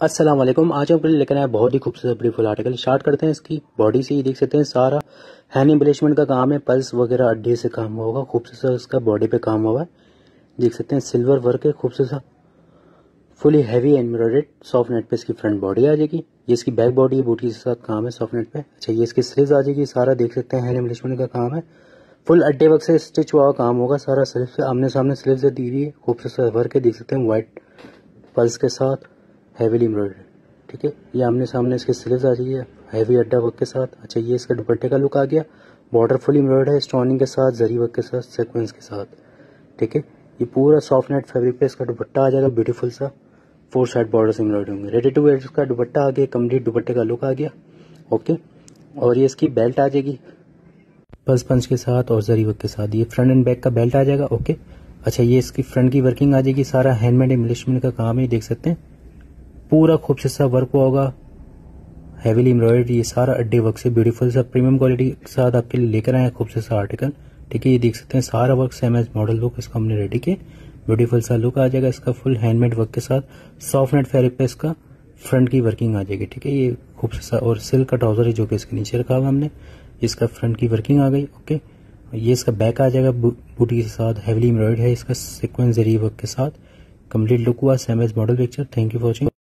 अस्सलाम वालेकुम। आज हम आपके लिए लेकर आए बहुत ही खूबसूरत ब्यूटीफुल आर्टिकल। स्टार्ट करते हैं इसकी बॉडी से। ही देख सकते हैं सारा हैंड एम्बेलिशमेंट का काम है, पल्स वगैरह अड्डे से काम होगा। खूबसूरत इसका बॉडी पे काम हुआ है, देख सकते हैं सिल्वर वर्क है खूबसूरत, fully heavy embroidered soft net पे इसकी फ्रंट बॉडी आ जाएगी। ये इसकी बैक बॉडी है, बूटी के साथ काम है सॉफ्ट नेट पे। अच्छा, ये इसकी स्लीव्स आ जाएगी, सारा देख सकते हैं हैंड एम्बेलिशमेंट का काम है, फुल अड्डे वर्क से स्टिच हुआ काम होगा सारा। स्लीव से आमने सामने स्लीव से दी हुई है, खूबसूरत वर्क है, देख सकते हैं व्हाइट पल्स के साथ हैवीली एम्ब्रॉयडर्ड। ठीक है, ये आमने सामने इसके स्लीव्स आ जाइए हैवी अड्डा वर्क के साथ। अच्छा, ये इसका दुपट्टे का लुक आ गया, बॉर्डर फुल एम्ब्रॉयडर्ड है स्टोनिंग के साथ, जरी वर्क के साथ, सीक्वेंस के साथ। ठीक है, ये पूरा सॉफ्ट नेट फैब्रिक पे इसका दुपट्टा आ जाएगा, ब्यूटीफुल सा 4 साइड बॉर्डर एम्ब्रॉयडर्ड होंगे। रेडी टू वेयर इसका दुपट्टा आ गया, कंप्लीट दुपट्टे का लुक आ गया। ओके, और ये इसकी बेल्ट आ जाएगी पल्स पंच के साथ और जरी वर्क के साथ। ये फ्रंट एंड बैक का बेल्ट आ जाएगा। ओके, अच्छा, ये इसकी फ्रंट की वर्किंग आ जाएगी, सारा हैंडमेड एम्बेलिशमेंट का काम है, देख सकते हैं पूरा खूबसूरत सा वर्क हुआ होगा, हैवीली एम्ब्रॉयडर्ड। ये सारा अड्डे वर्क से ब्यूटीफुल सा प्रीमियम क्वालिटी के साथ आपके लिए लेकर आए खूबसूरत सा आर्टिकल। ठीक है, ये देख सकते हैं सारा work same as model look इसका हमने रेडी किया, ब्यूटीफुल सा लुक आ जाएगा इसका, फुल हैंडमेड वर्क के साथ सॉफ्ट नेट फैब्रिक पे इसका फ्रंट की वर्किंग आ जाएगी। ठीक है, ये खूबसूरत सा और सिल्क का ट्राउजर है जो कि इसके नीचे रखा हुआ हमने, इसका फ्रंट की वर्किंग आ गई। ओके, ये इसका बैक आ जाएगा बूटी के साथ, हैवीली एम्ब्रॉयडर्ड है इसका सीक्वेंस जरी वर्क के साथ, कंप्लीट लुक हुआ same as model picture. Thank you for watching.